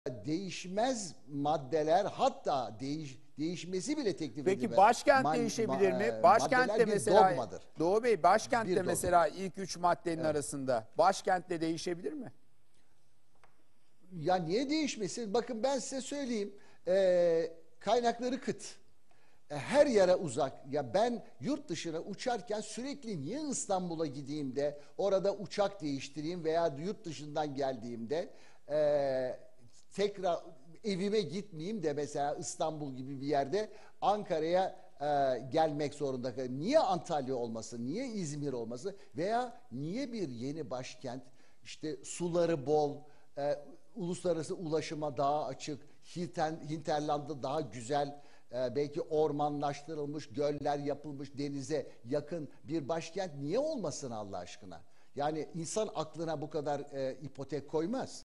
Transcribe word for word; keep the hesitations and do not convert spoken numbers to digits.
değişmez maddeler, hatta değiş, değişmesi bile teklif Peki edilmez. başkent Man- değişebilir ma- mi? e, Başkentte maddeler bir mesela dogmadır. Doğu Bey, başkentte Bir dogma. mesela ilk üç maddenin arasında başkentte değişebilir mi? Ya niye değişmesin? Bakın ben size söyleyeyim. Ee, kaynakları kıt. E, Her yere uzak. Ya ben yurt dışına uçarken sürekli niye İstanbul'a gideyim de orada uçak değiştireyim veya yurt dışından geldiğimde e, tekrar evime gitmeyeyim de mesela İstanbul gibi bir yerde Ankara'ya e, gelmek zorunda kalayım. Niye Antalya olmasın? Niye İzmir olmasın? Veya niye bir yeni başkent, işte suları bol, e, uluslararası ulaşıma daha açık, Hinter, hinterlandı daha güzel, e, belki ormanlaştırılmış, göller yapılmış, denize yakın bir başkent niye olmasın Allah aşkına? Yani insan aklına bu kadar e, ipotek koymaz.